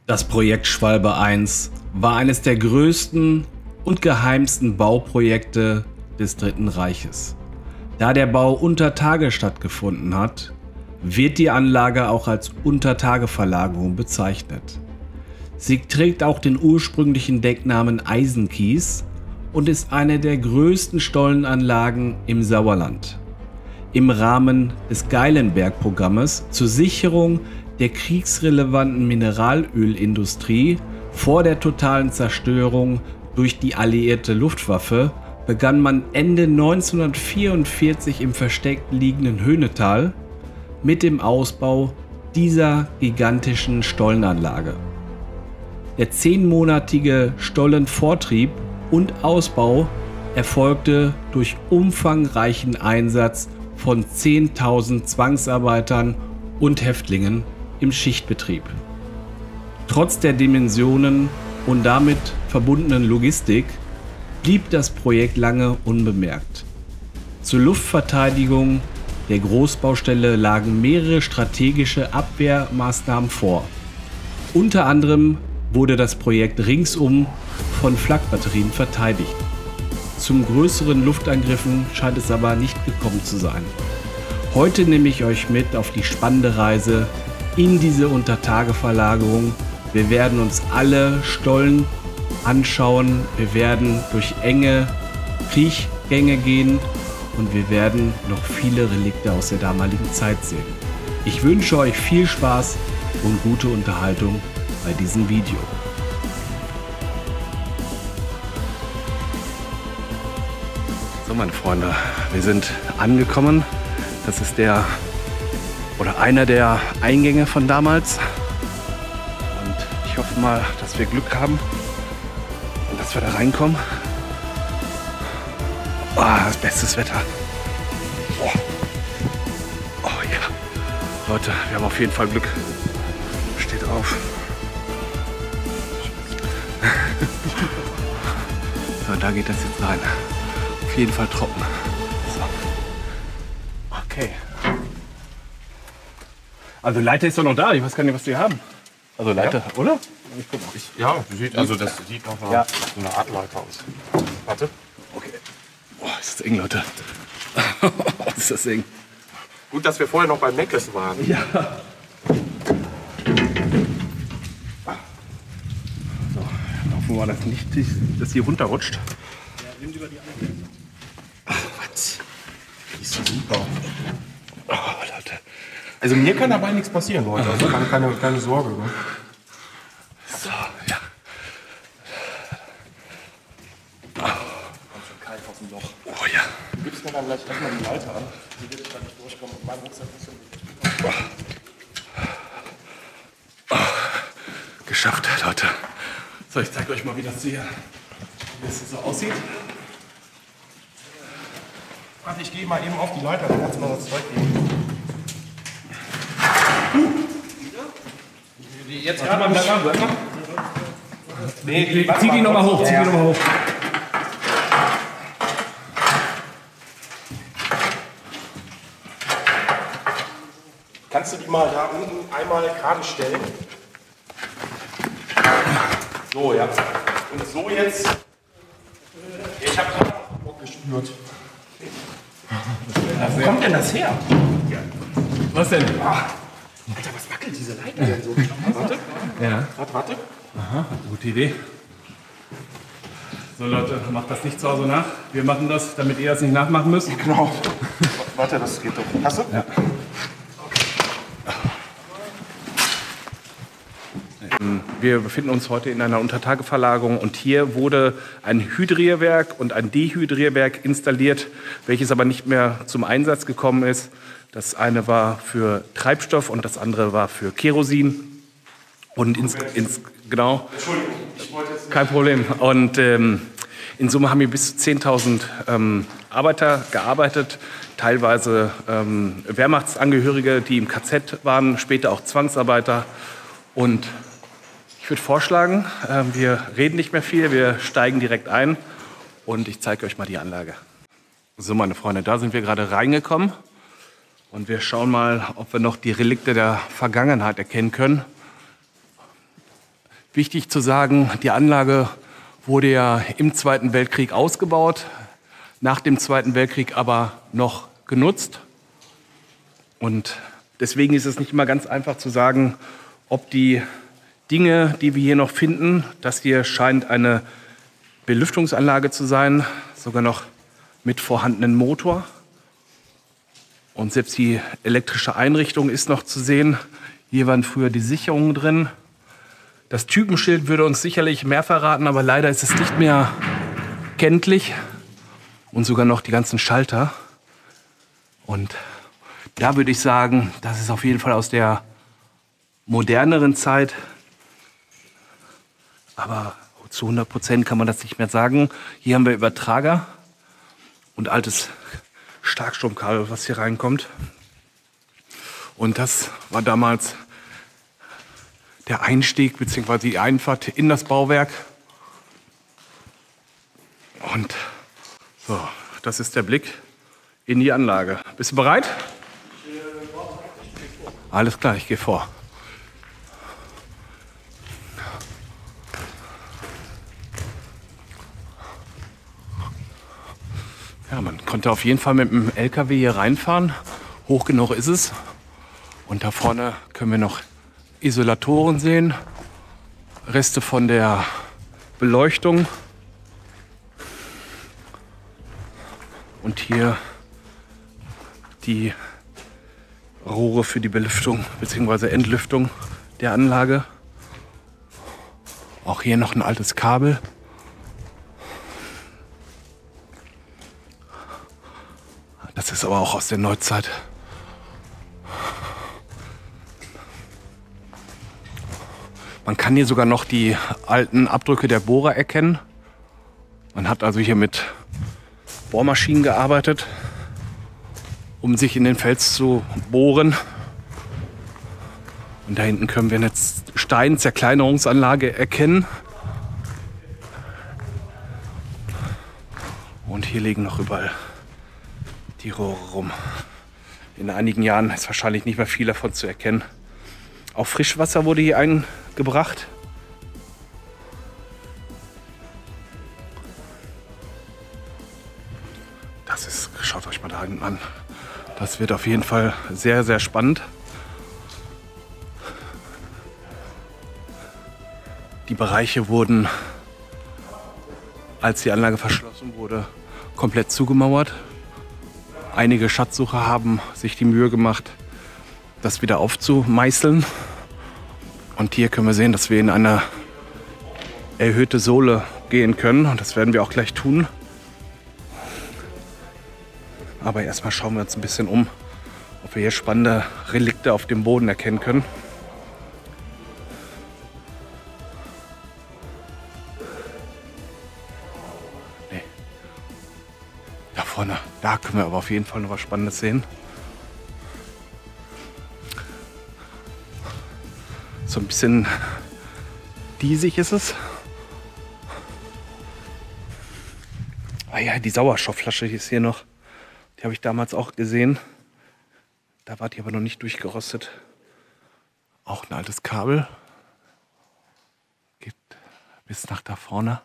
Das Projekt Schwalbe I war eines der größten und geheimsten Bauprojekte des Dritten Reiches. Da der Bau unter Tage stattgefunden hat, wird die Anlage auch als Untertageverlagerung bezeichnet. Sie trägt auch den ursprünglichen Decknamen Eisenkies und ist eine der größten Stollenanlagen im Sauerland. Im Rahmen des Geilenberg-Programmes zur Sicherung der kriegsrelevanten Mineralölindustrie vor der totalen Zerstörung durch die alliierte Luftwaffe begann man Ende 1944 im versteckt liegenden Höhnetal mit dem Ausbau dieser gigantischen Stollenanlage. Der 10-monatige Stollenvortrieb und Ausbau erfolgte durch umfangreichen Einsatz von 10.000 Zwangsarbeitern und Häftlingen im Schichtbetrieb. Trotz der Dimensionen und damit verbundenen Logistik blieb das Projekt lange unbemerkt. Zur Luftverteidigung der Großbaustelle lagen mehrere strategische Abwehrmaßnahmen vor. Unter anderem wurde das Projekt ringsum von Flakbatterien verteidigt. Zum größeren Luftangriffen scheint es aber nicht gekommen zu sein. Heute nehme ich euch mit auf die spannende Reise in diese Untertageverlagerung. Wir werden uns alle Stollen anschauen, wir werden durch enge Kriechgänge gehen und wir werden noch viele Relikte aus der damaligen Zeit sehen. Ich wünsche euch viel Spaß und gute Unterhaltung bei diesem Video. So, meine Freunde, wir sind angekommen. Das ist einer der Eingänge von damals. Und ich hoffe mal, dass wir Glück haben und dass wir da reinkommen. Oh, das beste Wetter. Oh ja. Leute, wir haben auf jeden Fall Glück. Steht auf. So, da geht das jetzt rein. Auf jeden Fall trocken. So. Okay. Also Leiter ist doch noch da. Ich weiß gar nicht, was die haben. Also Leiter, ja. Oder? Ich guck mal. Ja, das sieht noch so eine Art Leiter aus. Warte. Okay. Boah, ist das eng, Leute. Ist das eng. Gut, dass wir vorher noch bei Meckes waren. Ja. So, hoffen wir mal, dass nicht dass hier runterrutscht. Ja, nimmt über die andere. Ach, was? Die ist so super. Oh, Leute. Also mir kann dabei nichts passieren, Leute. Also keine Sorge. Ne? So, ja. Kommt schon kalt aus dem Loch. Oh ja. Du gibst mir dann gleich erstmal die Leiter an. Die wird da nicht durchkommen. Und mein Rucksack ist Geschafft, Leute. So, ich zeige euch mal, wie das hier so aussieht. Warte, ich gehe mal eben auf die Leiter, dann kannst du mal das Zeug geben. Jetzt gerade mal bleib mal. Nee, zieh die nochmal hoch, zieh die nochmal hoch. Kannst du die mal da unten einmal gerade stellen? So, ja. Und so jetzt. Ich habe gerade Bock gespürt. Wo kommt denn das her? Was denn? Alter, was wackelt diese Leiter denn so? Warte. Ja. Warte. Aha, gute Idee. So Leute, macht das nicht zu Hause nach. Wir machen das, damit ihr das nicht nachmachen müsst. Genau. Warte, das geht doch. Hast du? Ja. Wir befinden uns heute in einer Untertageverlagerung und hier wurde ein Hydrierwerk und ein Dehydrierwerk installiert, welches aber nicht mehr zum Einsatz gekommen ist. Das eine war für Treibstoff und das andere war für Kerosin. Und genau. Entschuldigung, ich wollte jetzt nicht. Kein Problem. Und in Summe haben hier bis zu 10.000 Arbeiter gearbeitet, teilweise Wehrmachtsangehörige, die im KZ waren, später auch Zwangsarbeiter. Und ich würde vorschlagen, wir reden nicht mehr viel, wir steigen direkt ein und ich zeige euch mal die Anlage. So, meine Freunde, da sind wir gerade reingekommen und wir schauen mal, ob wir noch die Relikte der Vergangenheit erkennen können. Wichtig zu sagen, die Anlage wurde ja im Zweiten Weltkrieg ausgebaut, nach dem Zweiten Weltkrieg aber noch genutzt. Und deswegen ist es nicht immer ganz einfach zu sagen, ob die Dinge, die wir hier noch finden, das hier scheint eine Belüftungsanlage zu sein, sogar noch mit vorhandenen Motor. Und selbst die elektrische Einrichtung ist noch zu sehen. Hier waren früher die Sicherungen drin. Das Typenschild würde uns sicherlich mehr verraten, aber leider ist es nicht mehr kenntlich. Und sogar noch die ganzen Schalter. Und da würde ich sagen, das ist auf jeden Fall aus der moderneren Zeit. Aber zu 100% kann man das nicht mehr sagen. Hier haben wir Übertrager und altes Starkstromkabel, was hier reinkommt. Und das war damals der Einstieg bzw. die Einfahrt in das Bauwerk. Und so, das ist der Blick in die Anlage. Bist du bereit? Alles klar, ich gehe vor. Ja, man konnte auf jeden Fall mit dem LKW hier reinfahren. Hoch genug ist es. Und da vorne können wir noch Isolatoren sehen. Reste von der Beleuchtung. Und hier die Rohre für die Belüftung bzw. Entlüftung der Anlage. Auch hier noch ein altes Kabel. Das ist aber auch aus der Neuzeit. Man kann hier sogar noch die alten Abdrücke der Bohrer erkennen. Man hat also hier mit Bohrmaschinen gearbeitet, um sich in den Fels zu bohren. Und da hinten können wir eine Steinzerkleinerungsanlage erkennen. Und hier liegen noch überall die Rohre rum. In einigen Jahren ist wahrscheinlich nicht mehr viel davon zu erkennen. Auch Frischwasser wurde hier eingebracht. Das ist, schaut euch mal da hinten an. Das wird auf jeden Fall sehr, sehr spannend. Die Bereiche wurden, als die Anlage verschlossen wurde, komplett zugemauert. Einige Schatzsucher haben sich die Mühe gemacht, das wieder aufzumeißeln. Und hier können wir sehen, dass wir in eine erhöhte Sohle gehen können. Und das werden wir auch gleich tun. Aber erstmal schauen wir uns ein bisschen um, ob wir hier spannende Relikte auf dem Boden erkennen können. Nee. Da vorne, da können wir aber auf jeden Fall noch was Spannendes sehen. So ein bisschen diesig ist es. Ah ja, die Sauerstoffflasche ist hier noch. Die habe ich damals auch gesehen. Da war die aber noch nicht durchgerostet. Auch ein altes Kabel. Geht bis nach da vorne.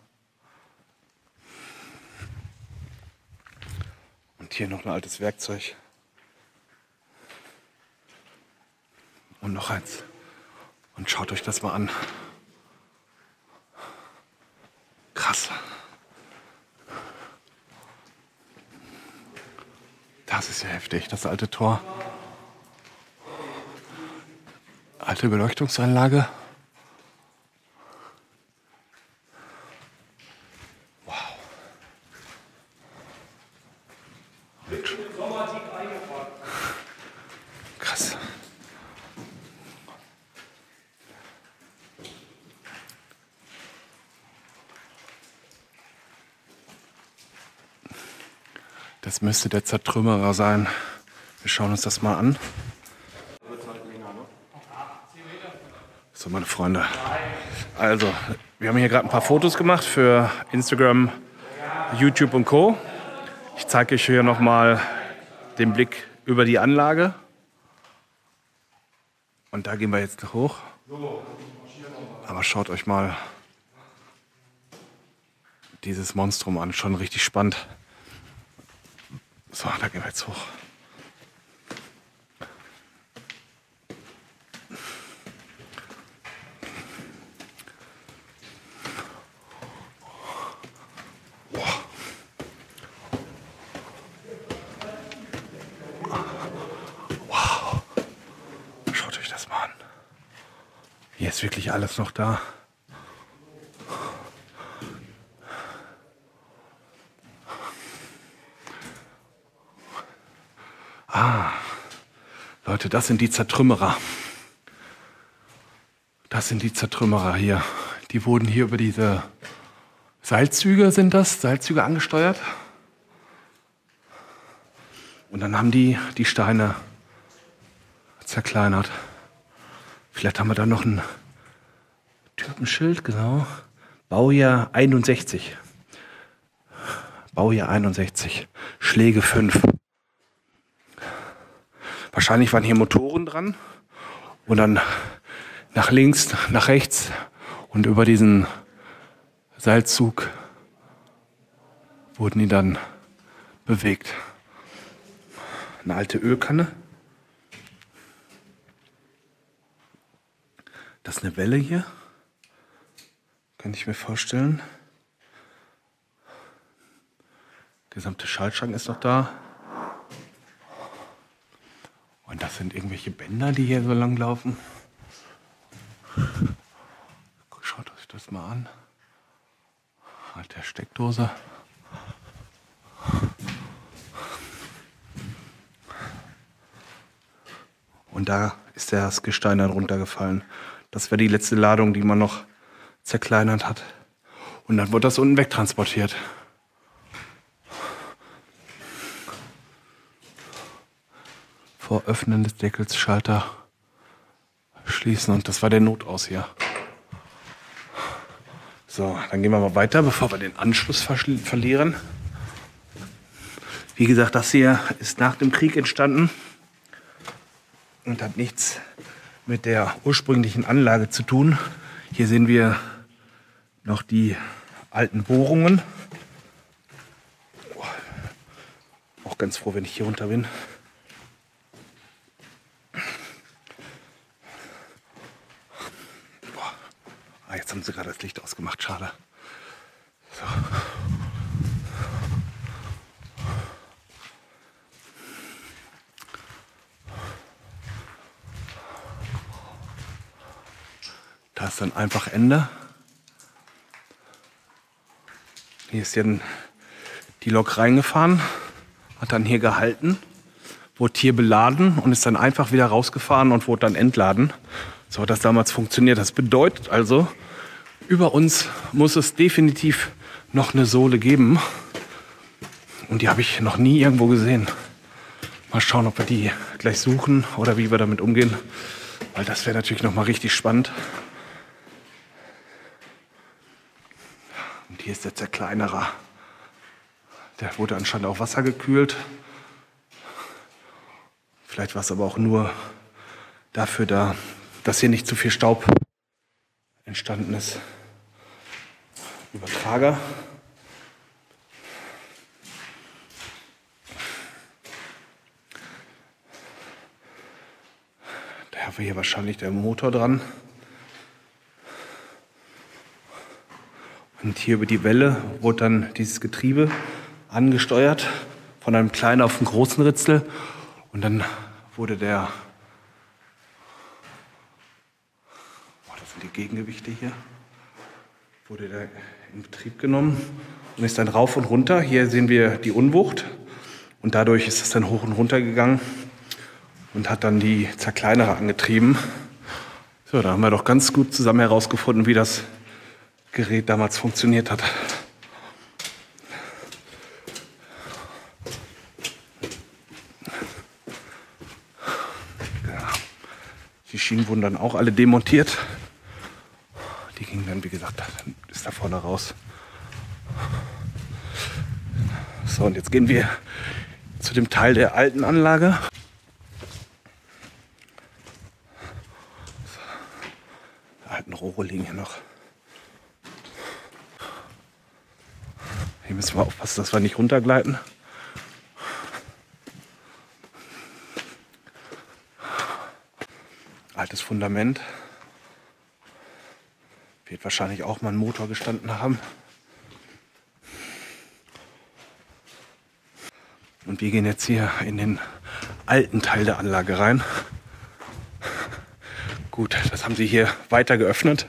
Und hier noch ein altes Werkzeug. Und noch eins. Und schaut euch das mal an. Krass. Das ist ja heftig, das alte Tor. Alte Beleuchtungsanlage. Wow. Krass. Das müsste der Zertrümmerer sein. Wir schauen uns das mal an. So, meine Freunde. Also, wir haben hier gerade ein paar Fotos gemacht für Instagram, YouTube und Co. Ich zeige euch hier nochmal den Blick über die Anlage. Und da gehen wir jetzt hoch. Aber schaut euch mal dieses Monstrum an, schon richtig spannend. So, da gehen wir jetzt hoch. Wow. Schaut euch das mal an. Hier ist wirklich alles noch da. Leute, das sind die Zertrümmerer. Das sind die Zertrümmerer hier. Die wurden hier über diese Seilzüge, Seilzüge angesteuert. Und dann haben die Steine zerkleinert. Vielleicht haben wir da noch ein Typenschild, genau. Baujahr 61. Baujahr 61. Schläge 5. Wahrscheinlich waren hier Motoren dran und dann nach links, nach rechts und über diesen Seilzug wurden die dann bewegt. Eine alte Ölkanne. Das ist eine Welle hier. Kann ich mir vorstellen. Der gesamte Schaltschrank ist noch da. Und das sind irgendwelche Bänder, die hier so lang laufen. Schaut euch das mal an. Alte Steckdose. Und da ist das Gestein dann runtergefallen. Das wäre die letzte Ladung, die man noch zerkleinert hat. Und dann wird das unten wegtransportiert. Vor Öffnen des Deckels Schalter schließen und das war der Notaus hier. So, dann gehen wir mal weiter, bevor wir den Anschluss verlieren. Wie gesagt, das hier ist nach dem Krieg entstanden und hat nichts mit der ursprünglichen Anlage zu tun. Hier sehen wir noch die alten Bohrungen. Auch ganz froh, wenn ich hier runter bin. Jetzt haben sie gerade das Licht ausgemacht, schade. So. Da ist dann einfach Ende. Hier ist dann die Lok reingefahren, hat dann hier gehalten, wurde hier beladen und ist dann einfach wieder rausgefahren und wurde dann entladen. So hat das damals funktioniert. Das bedeutet also, über uns muss es definitiv noch eine Sohle geben. Und die habe ich noch nie irgendwo gesehen. Mal schauen, ob wir die gleich suchen oder wie wir damit umgehen. Weil das wäre natürlich noch mal richtig spannend. Und hier ist der Zerkleinerer. Der wurde anscheinend auch wassergekühlt. Vielleicht war es aber auch nur dafür da, dass hier nicht zu viel Staub entstanden ist. Übertrager. Da haben wir hier wahrscheinlich der Motor dran. Und hier über die Welle wurde dann dieses Getriebe angesteuert von einem kleinen auf einen großen Ritzel. Und dann wurde der die Gegengewichte hier, wurde der in Betrieb genommen und ist dann rauf und runter. Hier sehen wir die Unwucht und dadurch ist es dann hoch und runter gegangen und hat dann die Zerkleinerer angetrieben. So, da haben wir doch ganz gut zusammen herausgefunden, wie das Gerät damals funktioniert hat. Ja. Die Schienen wurden dann auch alle demontiert. Die ging dann, wie gesagt, ist da vorne raus. So, und jetzt gehen wir zu dem Teil der alten Anlage. Die alten Rohre liegen hier noch. Hier müssen wir aufpassen, dass wir nicht runtergleiten. Altes Fundament. Wird wahrscheinlich auch mal ein Motor gestanden haben. Und wir gehen jetzt hier in den alten Teil der Anlage rein. Gut, das haben sie hier weiter geöffnet.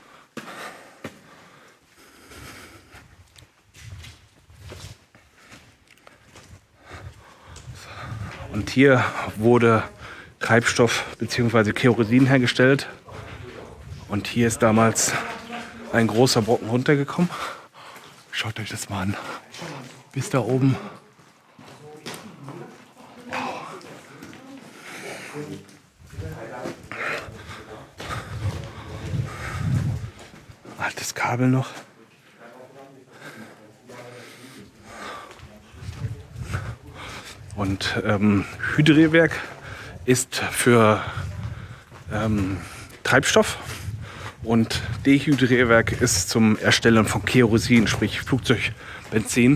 Und hier wurde Treibstoff bzw. Kerosin hergestellt. Und hier ist damals ein großer Brocken runtergekommen. Schaut euch das mal an. Bis da oben. Altes Kabel noch. Und Hydrierwerk ist für Treibstoff und Dehydrierwerk ist zum Erstellen von Kerosin, sprich Flugzeugbenzin.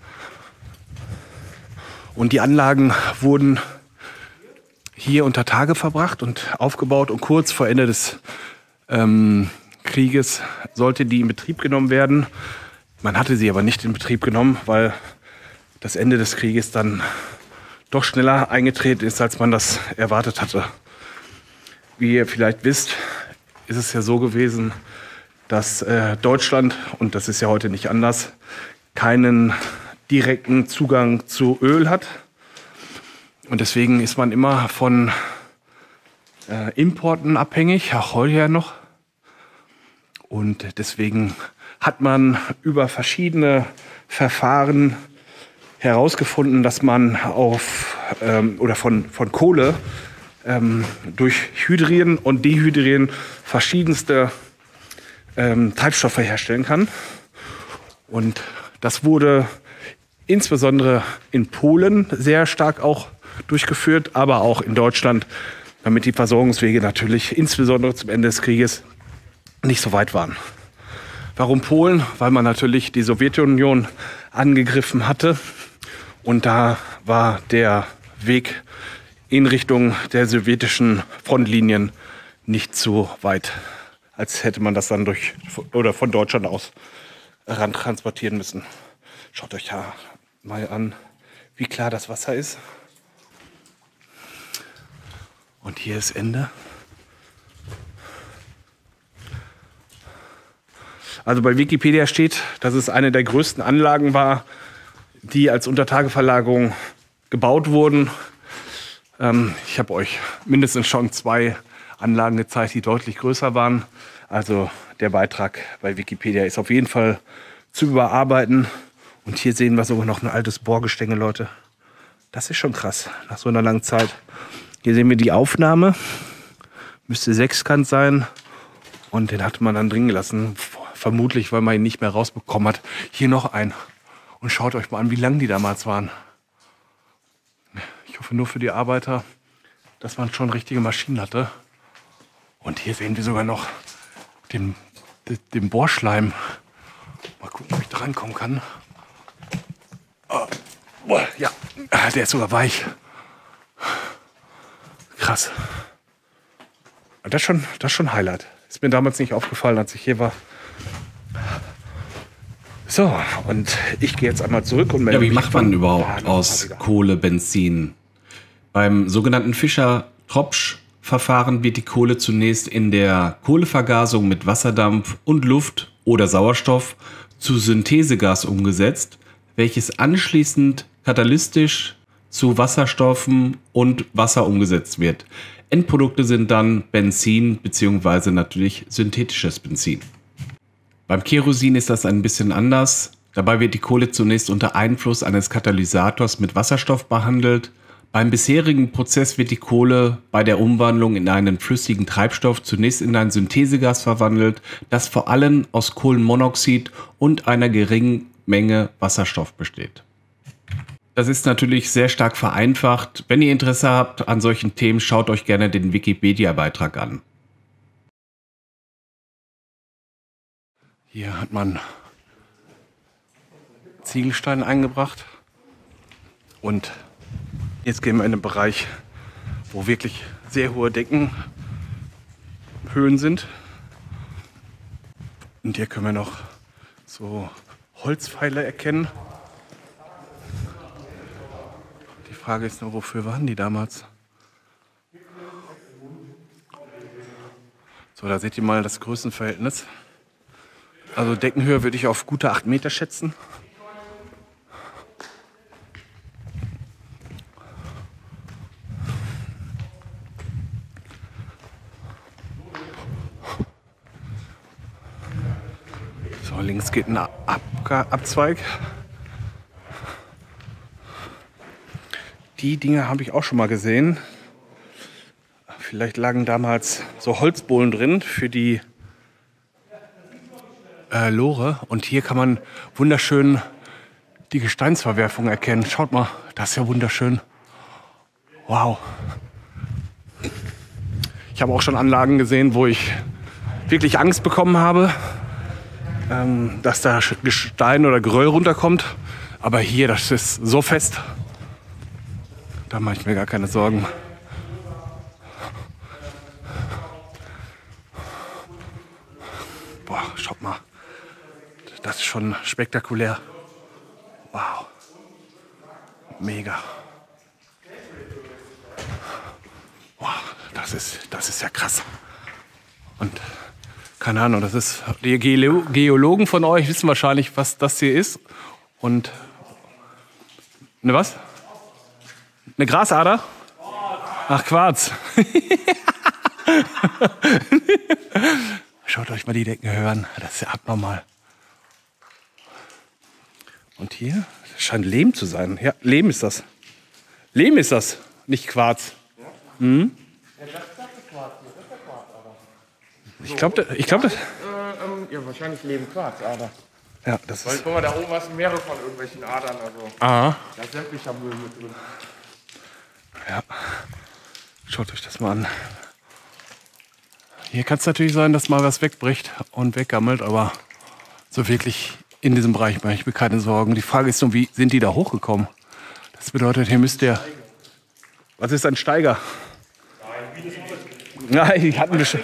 Und die Anlagen wurden hier unter Tage verbracht und aufgebaut und kurz vor Ende des Krieges sollte die in Betrieb genommen werden. Man hatte sie aber nicht in Betrieb genommen, weil das Ende des Krieges dann doch schneller eingetreten ist, als man das erwartet hatte. Wie ihr vielleicht wisst, ist es ja so gewesen, dass Deutschland, und das ist ja heute nicht anders, keinen direkten Zugang zu Öl hat. Und deswegen ist man immer von Importen abhängig, auch heute ja noch. Und deswegen hat man über verschiedene Verfahren herausgefunden, dass man von Kohle durch Hydrieren und Dehydrieren verschiedenste Treibstoffe herstellen kann. Und das wurde insbesondere in Polen sehr stark auch durchgeführt, aber auch in Deutschland, damit die Versorgungswege natürlich insbesondere zum Ende des Krieges nicht so weit waren. Warum Polen? Weil man natürlich die Sowjetunion angegriffen hatte und da war der Weg in Richtung der sowjetischen Frontlinien nicht so weit, als hätte man das dann von Deutschland aus ran transportieren müssen. Schaut euch ja mal an, wie klar das Wasser ist. Und hier ist Ende. Also bei Wikipedia steht, dass es eine der größten Anlagen war, die als Untertageverlagerung gebaut wurden. Ich habe euch mindestens schon 2 Anlagen gezeigt, die deutlich größer waren. Also der Beitrag bei Wikipedia ist auf jeden Fall zu überarbeiten. Und hier sehen wir sogar noch ein altes Bohrgestänge, Leute. Das ist schon krass, nach so einer langen Zeit. Hier sehen wir die Aufnahme. Müsste sechskant sein. Und den hatte man dann drin gelassen. Vermutlich, weil man ihn nicht mehr rausbekommen hat. Hier noch ein. Und schaut euch mal an, wie lang die damals waren. Ich hoffe nur für die Arbeiter, dass man schon richtige Maschinen hatte. Und hier sehen wir sogar noch den Bohrschleim. Mal gucken, ob ich da rankommen kann. Oh, ja, der ist sogar weich. Krass. Das ist schon Highlight. Ist mir damals nicht aufgefallen, als ich hier war. So, und ich gehe jetzt einmal zurück und melde mich. Ja, wie macht man überhaupt aus Kohle Benzin? Beim sogenannten Fischer-Tropsch-Verfahren wird die Kohle zunächst in der Kohlevergasung mit Wasserdampf und Luft oder Sauerstoff zu Synthesegas umgesetzt, welches anschließend katalytisch zu Wasserstoffen und Wasser umgesetzt wird. Endprodukte sind dann Benzin bzw. natürlich synthetisches Benzin. Beim Kerosin ist das ein bisschen anders. Dabei wird die Kohle zunächst unter Einfluss eines Katalysators mit Wasserstoff behandelt. Beim bisherigen Prozess wird die Kohle bei der Umwandlung in einen flüssigen Treibstoff zunächst in ein Synthesegas verwandelt, das vor allem aus Kohlenmonoxid und einer geringen Menge Wasserstoff besteht. Das ist natürlich sehr stark vereinfacht. Wenn ihr Interesse habt an solchen Themen, schaut euch gerne den Wikipedia-Beitrag an. Hier hat man Ziegelstein eingebracht. Und jetzt gehen wir in den Bereich, wo wirklich sehr hohe Deckenhöhen sind. Und hier können wir noch so Holzpfeiler erkennen. Die Frage ist nur, wofür waren die damals? So, da seht ihr mal das Größenverhältnis. Also Deckenhöhe würde ich auf gute 8 Meter schätzen. So, links geht ein Abzweig. Die Dinge habe ich auch schon mal gesehen. Vielleicht lagen damals so Holzbohlen drin für die Lore. Und hier kann man wunderschön die Gesteinsverwerfung erkennen. Schaut mal, das ist ja wunderschön. Wow. Ich habe auch schon Anlagen gesehen, wo ich wirklich Angst bekommen habe, dass da Gestein oder Geröll runterkommt. Aber hier, das ist so fest. Da mache ich mir gar keine Sorgen. Boah, schaut mal. Das ist schon spektakulär. Wow. Mega. Wow, das ist ja krass. Und keine Ahnung, das ist, die Geologen von euch wissen wahrscheinlich, was das hier ist. Und eine was? Eine Grasader? Ach, Quarz. Schaut euch mal die Deckenhöhe an. Das ist ja abnormal. Und hier das scheint Lehm zu sein. Ja, Lehm ist das. Lehm ist das, nicht Quarz. Mhm. Ich glaube, das. Ja, wahrscheinlich Lehm-Quarz-Ader. Ja, das Weil, ist. guck mal, da oben hast du mehrere von irgendwelchen Adern. Also, Aha. da ist sämtlicher Müll mit drin. Ja. Schaut euch das mal an. Hier kann es natürlich sein, dass mal was wegbricht und weggammelt, aber so wirklich in diesem Bereich mache ich mir keine Sorgen. Die Frage ist nur, wie sind die da hochgekommen? Das bedeutet, hier müsst ihr. Was ist ein Steiger? Nein, die hatten wir schon.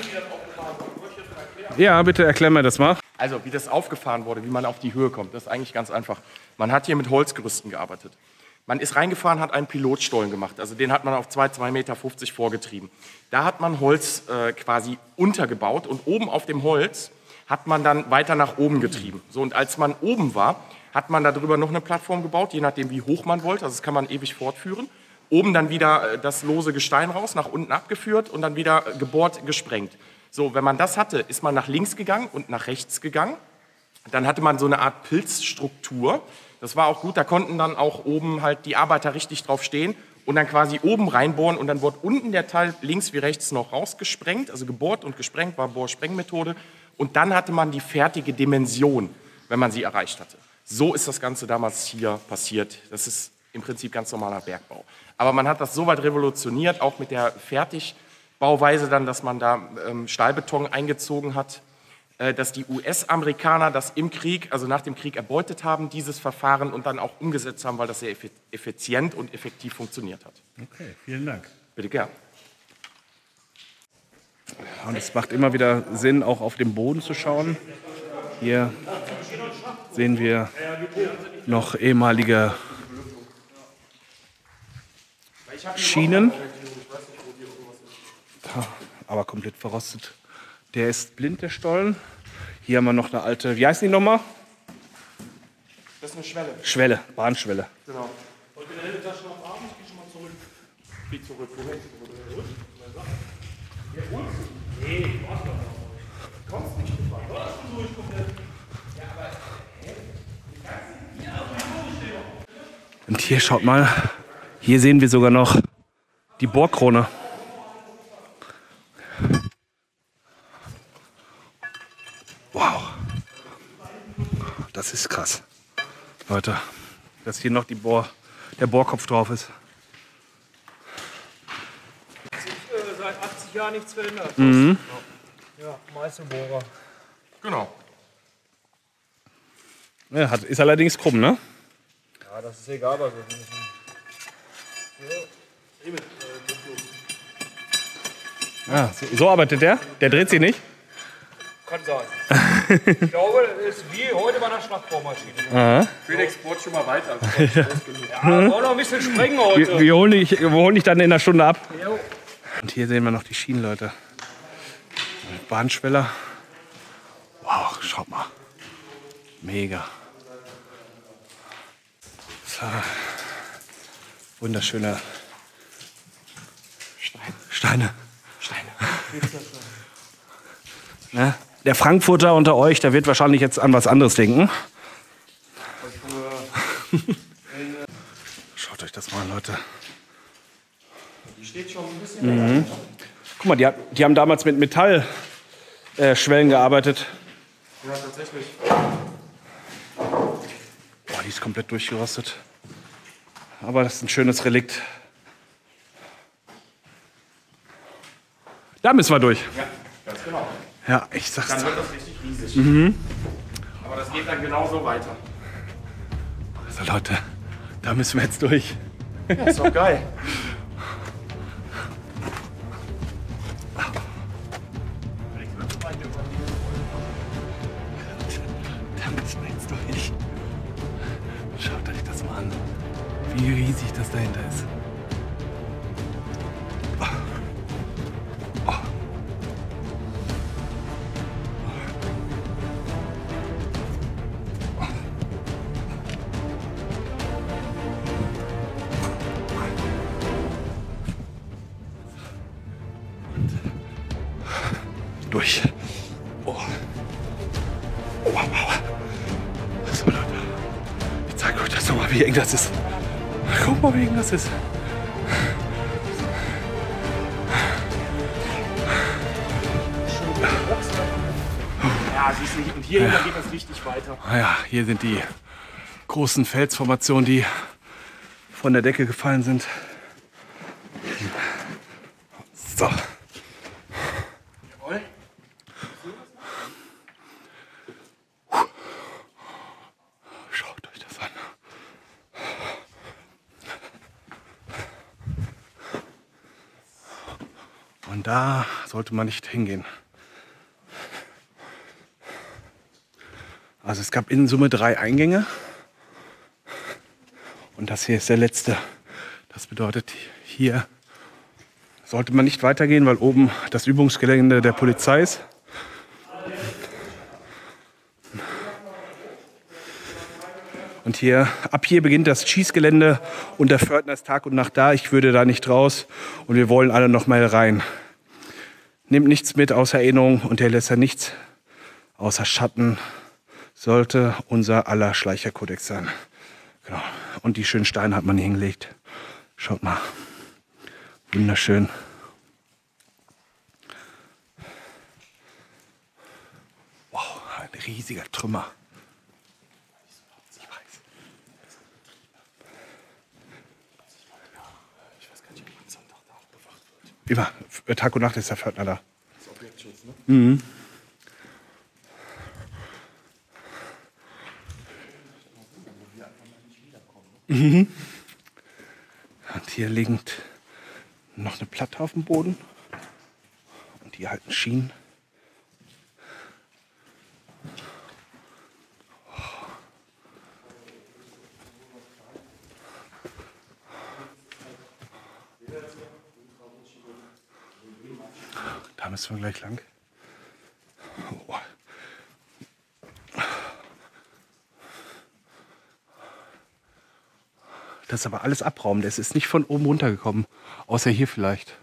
Ja, bitte erklär mir das mal. Also, wie das aufgefahren wurde, wie man auf die Höhe kommt, das ist eigentlich ganz einfach. Man hat hier mit Holzgerüsten gearbeitet. Man ist reingefahren, hat einen Pilotstollen gemacht. Also den hat man auf 2,50 Meter vorgetrieben. Da hat man Holz quasi untergebaut und oben auf dem Holz hat man dann weiter nach oben getrieben. So, und als man oben war, hat man darüber noch eine Plattform gebaut, je nachdem wie hoch man wollte. Also das kann man ewig fortführen. Oben dann wieder das lose Gestein raus, nach unten abgeführt und dann wieder gebohrt, gesprengt. So, wenn man das hatte, ist man nach links gegangen und nach rechts gegangen. Dann hatte man so eine Art Pilzstruktur. Das war auch gut, da konnten dann auch oben halt die Arbeiter richtig drauf stehen und dann quasi oben reinbohren und dann wurde unten der Teil links wie rechts noch rausgesprengt, also gebohrt und gesprengt, war Bohrsprengmethode. Und dann hatte man die fertige Dimension, wenn man sie erreicht hatte. So ist das Ganze damals hier passiert. Das ist im Prinzip ganz normaler Bergbau. Aber man hat das so weit revolutioniert, auch mit der Fertigbauweise dann, dass man da Stahlbeton eingezogen hat, dass die US-Amerikaner das im Krieg, also nach dem Krieg erbeutet haben, dieses Verfahren und dann auch umgesetzt haben, weil das sehr effizient und effektiv funktioniert hat. Okay, vielen Dank. Bitte gern. Und es macht immer wieder Sinn, auch auf den Boden zu schauen. Hier sehen wir noch ehemalige Schienen, aber komplett verrostet. Der ist blind, der Stollen. Hier haben wir noch eine alte, wie heißt die nochmal? Das ist eine Schwelle. Schwelle, Bahnschwelle. Genau. Und in der Tasche noch abends, ich geh schon mal zurück. Wie zurück? Wohin? Ja, holst du? Nee, warte doch noch. Kommst nicht gefahren. Du hast schon durchkomplett. Ja, aber, Und hier schaut mal, hier sehen wir sogar noch die Bohrkrone. Wow, das ist krass. Leute, dass hier noch der Bohrkopf drauf ist. Hat sich seit 80 Jahren nichts verändert. Mhm. Ja, Meißelbohrer. genau. Ja, ist allerdings krumm, ne? Ja, das ist egal, was wir müssen. Ja, so arbeitet der? Der dreht sich nicht? Kann sein. Ich glaube, es ist wie heute bei der Schlachtbaumaschine. Für den Export schon mal weiter. Ja, wir wollen noch ein bisschen sprengen heute. Wir holen dich dann in einer Stunde ab. Und hier sehen wir noch die Schienen, Leute. Bahnschweller. Wow, schaut mal. Mega. So. Wunderschöne Steine. Ne? Der Frankfurter unter euch, der wird wahrscheinlich jetzt an was anderes denken. Schaut euch das mal an, Leute. Die steht schon ein bisschen. Guck mal, die haben damals mit Metallschwellen gearbeitet. Ja, tatsächlich. Boah, die ist komplett durchgerostet. Aber das ist ein schönes Relikt. Da müssen wir durch. Ja, ganz genau. Ja, ich sag's Dann dir. wird das richtig riesig. Aber das geht dann genauso weiter. Also Leute, da müssen wir jetzt durch. Ja, ist doch geil. Da müssen wir jetzt durch. Schaut euch das mal an, wie riesig das dahinter ist. Durch. Oh. Oh, wow. So, Leute. Ich zeige euch das nochmal, wie eng das ist. Guck mal, wie eng das ist. Ja, siehst du, und hier geht das richtig weiter. Ah ja, hier sind die großen Felsformationen, die von der Decke gefallen sind. So. Jawohl. Schaut euch das an. Und da sollte man nicht hingehen. Also es gab in Summe 3 Eingänge. Und das hier ist der letzte. Das bedeutet, hier sollte man nicht weitergehen, weil oben das Übungsgelände der Polizei ist. Und ab hier beginnt das Schießgelände und der Pförtner ist Tag und Nacht da. Ich würde da nicht raus und wir wollen alle noch mal rein. Nehmt nichts mit außer Erinnerung und hinterlässt nichts außer Schatten. Sollte unser aller Schleicherkodex sein. Genau. Und die schönen Steine hat man hier hingelegt. Schaut mal. Wunderschön. Wow, ein riesiger Trümmer. Ich weiß. Ich weiß gar nicht, ob am Sonntag da auch bewacht wird. Immer. Tag und Nacht ist der Pförtner da. Das ist Objektschutz, ne? Und hier liegt noch eine Platte auf dem Boden. Und die alten Schienen. Da müssen wir gleich lang. Oh. Das ist aber alles Abraum. Das ist nicht von oben runtergekommen. Außer hier vielleicht.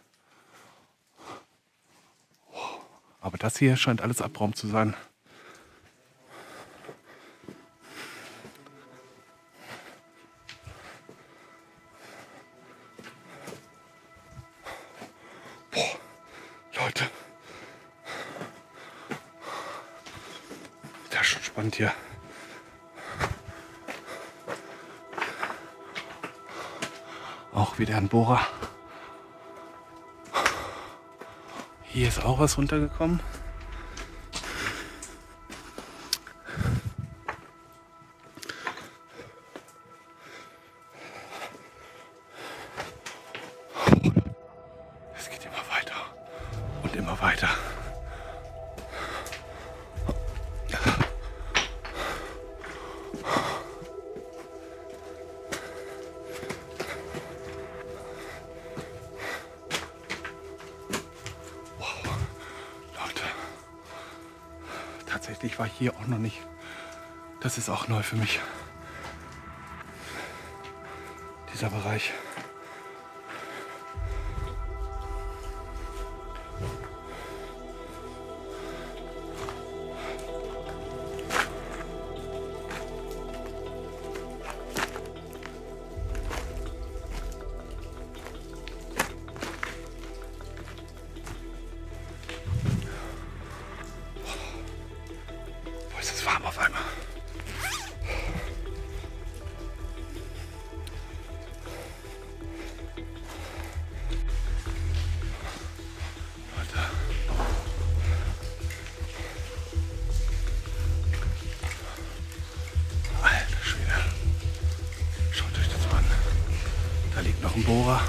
Aber das hier scheint alles Abraum zu sein. Boah, Leute. Das ist schon spannend hier. Auch wieder ein Bohrer. Hier ist auch was runtergekommen. Tatsächlich war ich hier auch noch nicht. Das ist auch neu für mich. Dieser Bereich. Boah, ist das warm auf einmal. Bohrer.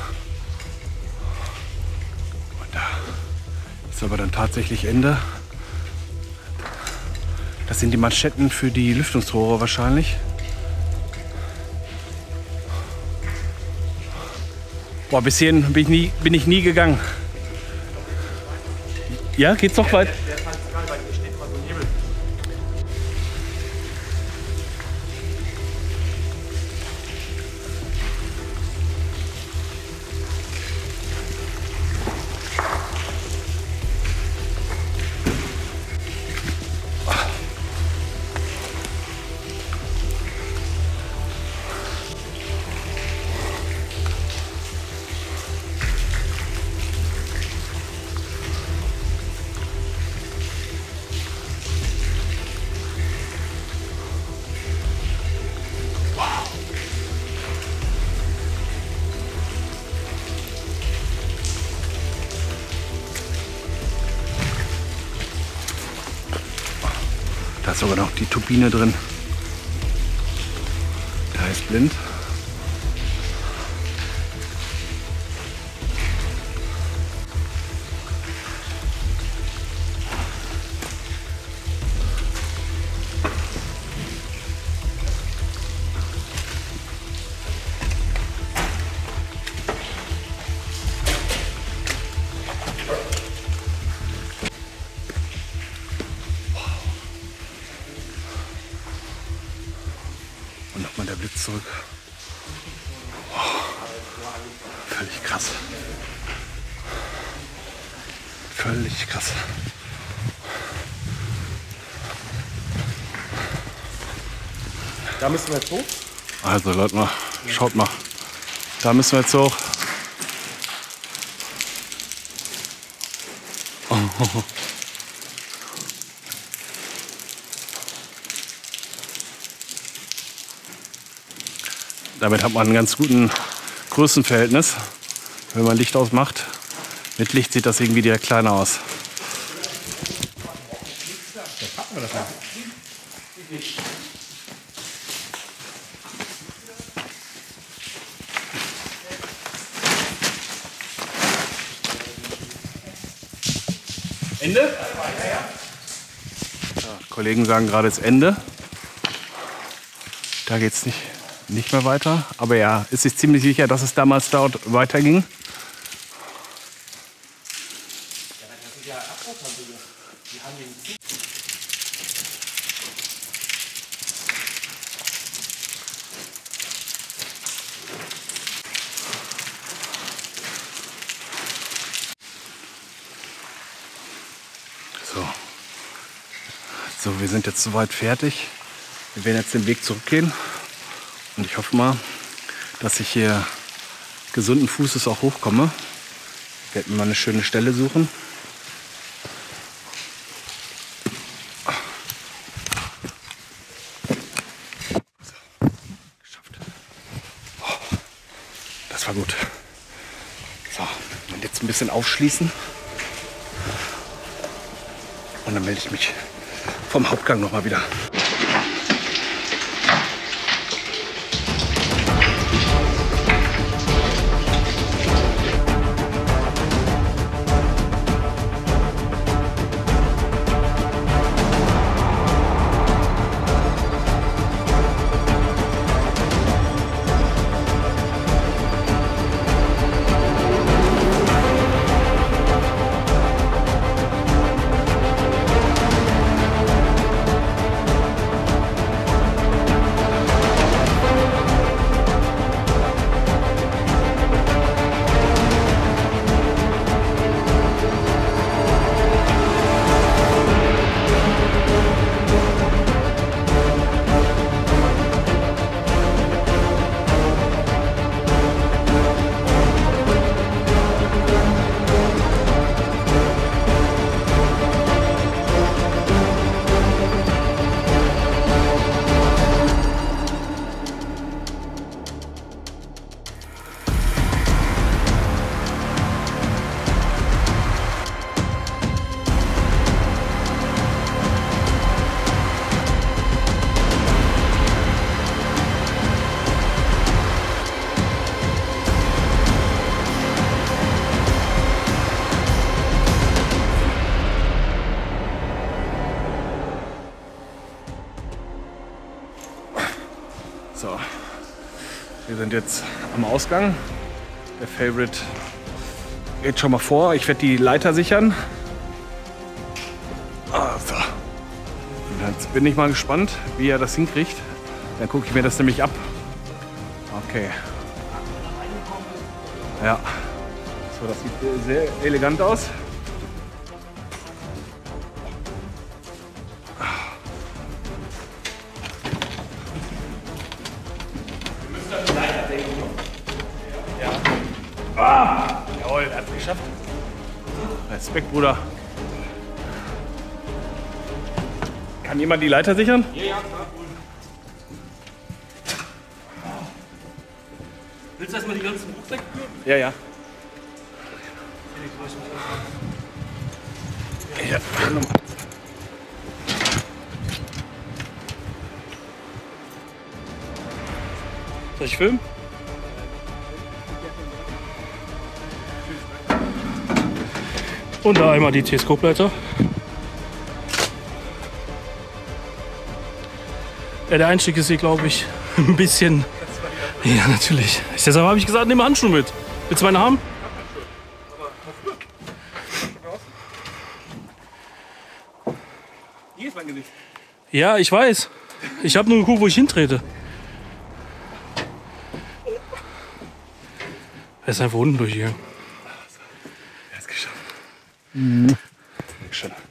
Und da ist aber dann tatsächlich Ende. Das sind die Manschetten für die Lüftungsrohre wahrscheinlich. Boah, bis hierhin bin ich nie gegangen. Ja, geht's noch weit? Der ist halt geil, weil hier steht mal so ein Hebel. Da ist sogar noch die Turbine drin. Da ist blind. Und nochmal der Blitz zurück. Oh, völlig krass. Völlig krass. Da müssen wir jetzt hoch. Also Leute mal, schaut mal. Da müssen wir jetzt hoch. Oh. Damit hat man einen ganz guten Größenverhältnis, wenn man Licht ausmacht. Mit Licht sieht das irgendwie direkt kleiner aus. Ende? Ja, Kollegen sagen gerade das Ende. Da geht es nicht mehr weiter. Aber ja, ist sich ziemlich sicher, dass es damals dort weiterging. So, wir sind jetzt soweit fertig. Wir werden jetzt den Weg zurückgehen. Und ich hoffe mal, dass ich hier gesunden Fußes auch hochkomme. Ich werde mir mal eine schöne Stelle suchen. So, geschafft. Oh, das war gut. So, und jetzt ein bisschen aufschließen. Und dann melde ich mich vom Hauptgang noch mal wieder. So, wir sind jetzt am Ausgang. Der Favorite geht schon mal vor. Ich werde die Leiter sichern. So. Und jetzt bin ich mal gespannt, wie er das hinkriegt. Dann gucke ich mir das nämlich ab. Okay. Ja. So, das sieht sehr elegant aus. Jawohl, er hat es geschafft. Respekt, Bruder. Kann jemand die Leiter sichern? Ja, ja, klar. Willst du erstmal die ganzen Rucksäcke führen? Ja, ja. Ja, soll ich filmen? Und da einmal die Teleskopleiter. Ja, der Einstieg ist hier, glaube ich, ein bisschen... Ja, natürlich. Deshalb habe ich gesagt, nimm Handschuhe mit. Willst du meine haben? Hier ist mein Gesicht. Ja, ich weiß. Ich habe nur geguckt, wo ich hintrete. Er ist einfach unten durchgegangen. Er ist geschafft. Dankeschön.